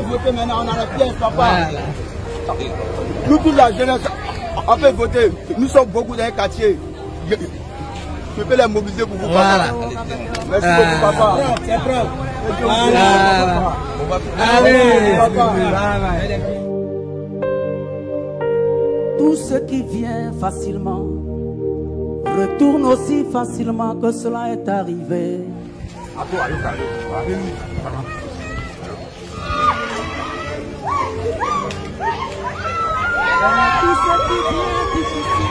voter maintenant, on a la pièce, papa. Nous, toute la jeunesse, on peut voter. Nous sommes beaucoup dans les quartiers. Je peux les mobiliser pour vous, papa. Merci beaucoup, papa. C'est prêt. Allez, papa. Tout ce qui vient facilement retourne aussi facilement que cela est arrivé. Tout ce qui vient difficile.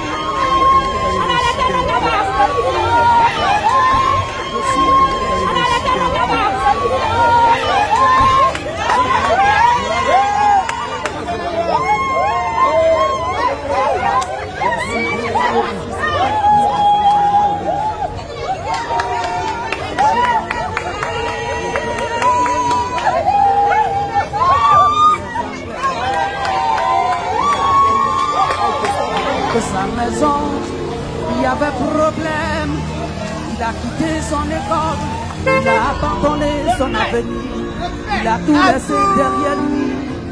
Sa maison, il y avait problème. Il a quitté son école, il a abandonné son avenir, il a tout laissé derrière lui.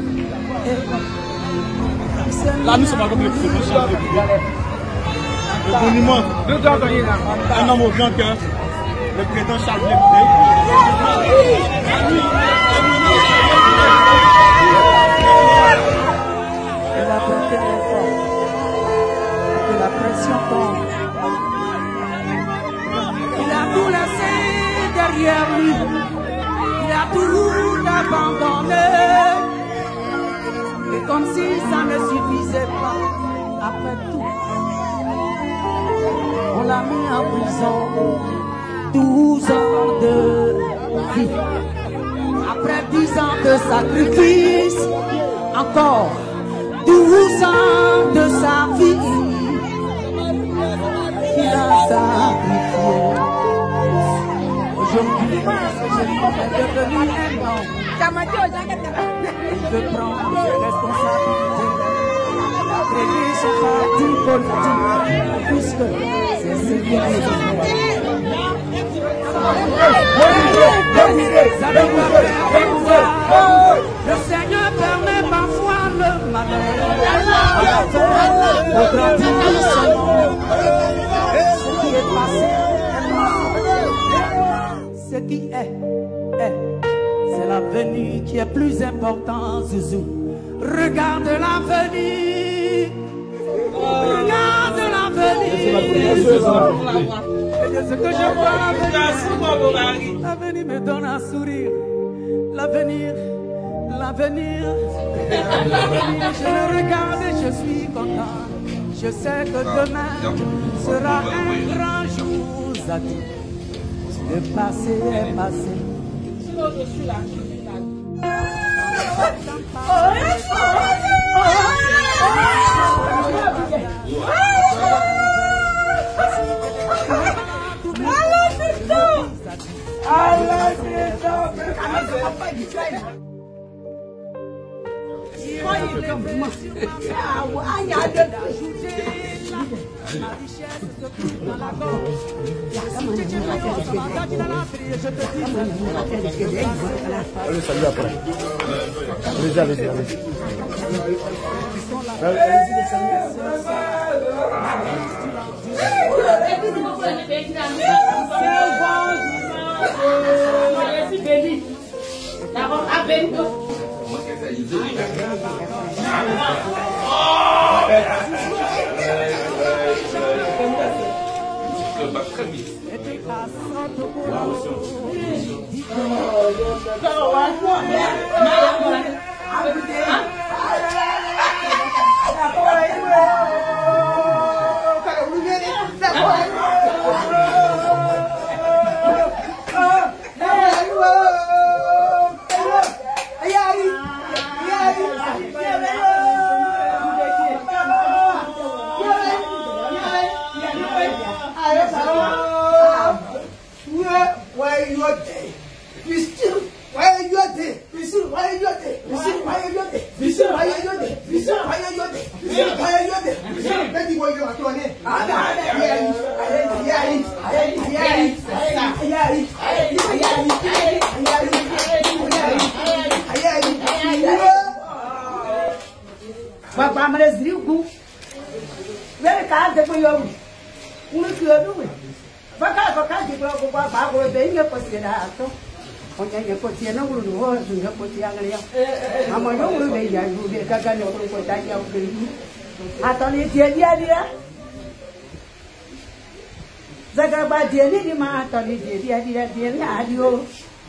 Là, nous sommes comme le monument. Un homme au grand cœur, le président Charles Blé. Il a prêté l'effort. Que la pression tombe. Il a tout laissé derrière lui. Il a tout abandonné. Et comme si ça ne suffisait pas, après tout, on l'a mis en prison. 12 ans de vie. Après 10 ans de sacrifice, encore 12 ans de sa vie. Il a sacrifié. Aujourd'hui, il est devenu un homme. Il veut prendre ses responsabilités. Créer son parti politique, puisque c'est ce qui est le Seigneur permet parfois le malheur. Au grandissement. Ce qui est, c'est l'avenir qui est plus important, Zouzou. Regarde l'avenir, regarde l'avenir. Et de ce que je vois, l'avenir me donne un sourire. L'avenir, je le regarde et je suis content. Je sais que demain sera un grand jour, Zadou. Le passé est passé. Sinon, je suis là. Allez, salut après. Allez-y, allez-y. Papa me les dit où? Very kind of you. Who is you doing? Papa, you go for Papa, then you put it out. On your Cotiana will do horse in your Cotiana. I'm a young lady, I will be a Cagano for that young lady. I thought it's the idea. Zagaba dear ma, thought it's the idea, dear Adio.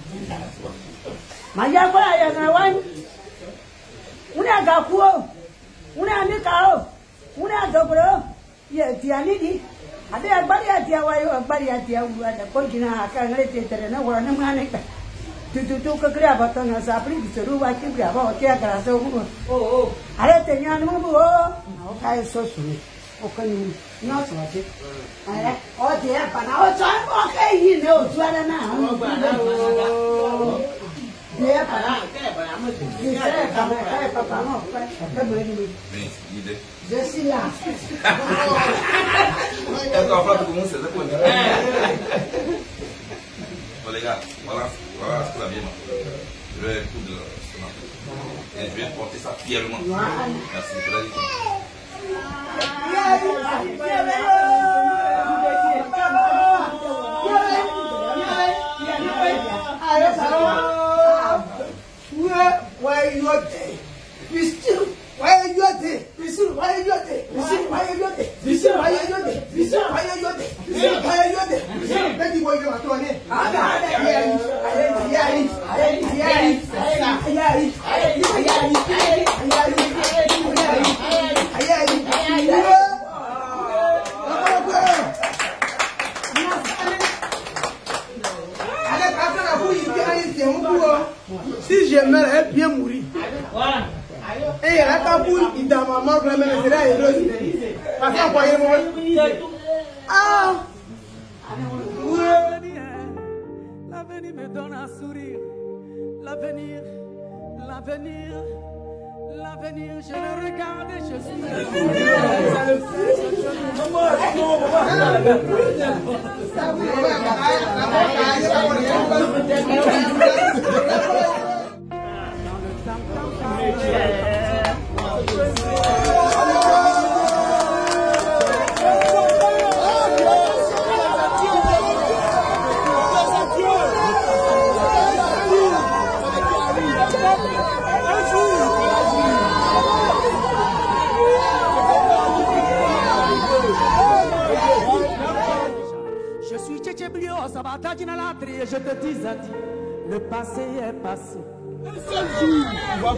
My young boy, I am one. Una got poor. Una nickel. Una dobro. Yes, Tianidi. I did a body at your body at the Pogina. I can't let it and no one. To grab a tongue as I please to do what you grab or take us. Oh, I let the young woman. Oh, I so sweet. Okay, not what it. Oh, dear, but now I'm okay. You know, now. Yeah, but I'm je suis là. Bon les gars, voilà ce qu'on a bien mangé. Je vais coudre ce matin. Et je vais porter ça fièrement. Merci. Why are you not there? We still. Why are you not there? We still. Why are you not there? We still. Why are you not there? We still. Why are you not there? We still. Why are you not there? We still. Why are you not there? We still. Let me go to my toilet. I si je meurs, elle bien mourir. Et la cabouille, il dans ma mort, la même c'est là, et l'autre. Parce qu'on croyait moi. Ah! L'avenir me donne un sourire. L'avenir, je le regarde et je suis. Je suis Tchétchéblio, Sabata Dinalatri, et je te dis à dire, le passé est passé. Un seul jour,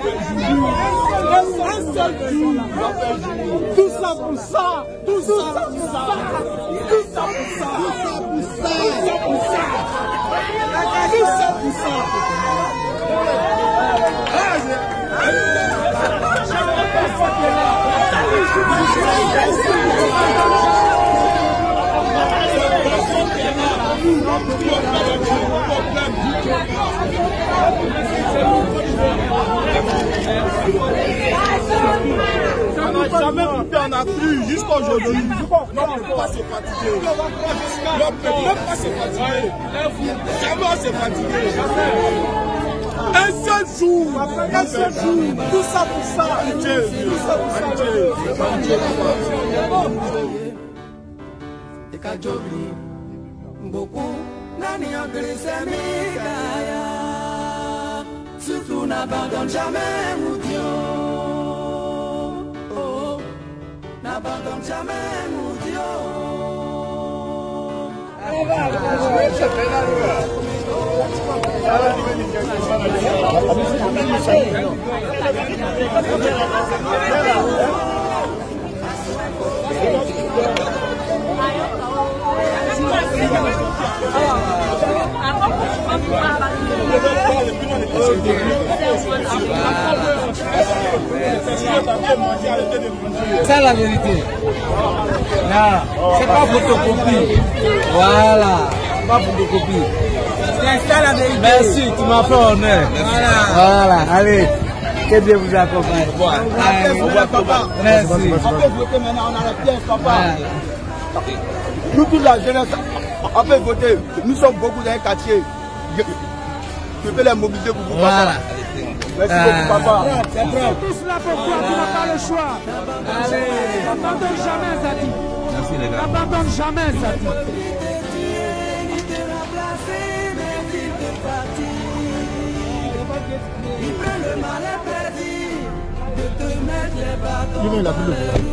un seul jour, tout ça pour ça, tout ça pour ça, tout ça pour ça, tout ça pour ça, tout ça pour ça. On n'a jamais coupé, on a cru jusqu'à aujourd'hui. On ne peut pas se fatiguer. On ne peut même pas se fatiguer. Jamais on s'est fatigué. Un seul jour, tout ça pour ça. Tout ça pour ça. Beaucoup nani Mikaya. Surtout n'abandonne jamais Moudio. Oh, n'abandonne jamais Moudio. C'est la vérité. Non, c'est pas photocopie. Voilà, pas photocopie. C'est ça la vérité. Merci, tu m'as fait honneur. Voilà, allez. Que Dieu vous accompagne. Merci. On peut voter maintenant, on a la pièce, papa. Nous, toute la jeunesse, on peut voter. Nous sommes beaucoup dans un quartier. Je peux les mobiliser pour vous. Voilà. Merci beaucoup, papa. C'est tous là pour toi, tu n'as pas le choix. Allez, n'abandonne jamais, Zadi. Merci les gars. N'abandonne jamais, Zadi. Le mal est perdu de te mettre les bâtons.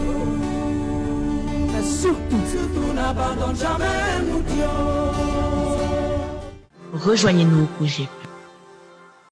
Mais surtout n'abandonne jamais, nous Dieu. Rejoignez-nous au projet